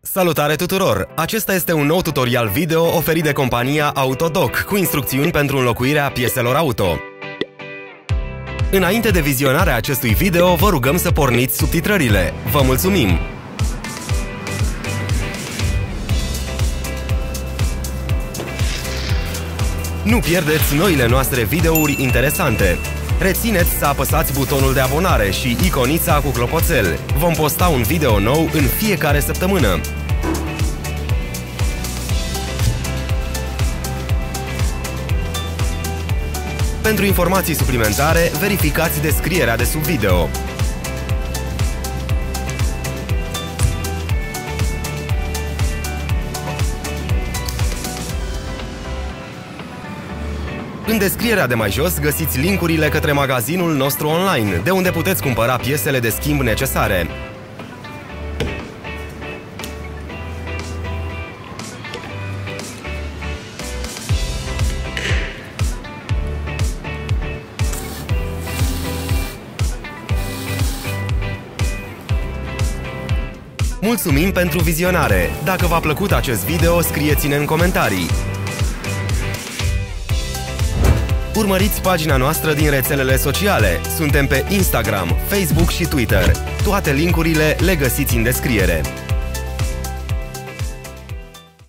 Salutare tuturor! Acesta este un nou tutorial video oferit de compania Autodoc cu instrucțiuni pentru înlocuirea pieselor auto. Înainte de vizionarea acestui video, vă rugăm să porniți subtitrările. Vă mulțumim! Nu pierdeți noile noastre videouri interesante! Rețineți să apăsați butonul de abonare și iconița cu clopoțel. Vom posta un video nou în fiecare săptămână. Pentru informații suplimentare, verificați descrierea de sub video. În descrierea de mai jos găsiți linkurile către magazinul nostru online, de unde puteți cumpăra piesele de schimb necesare. Mulțumim pentru vizionare! Dacă v-a plăcut acest video, scrieți-ne în comentarii! Urmăriți pagina noastră din rețelele sociale. Suntem pe Instagram, Facebook și Twitter. Toate linkurile le găsiți în descriere.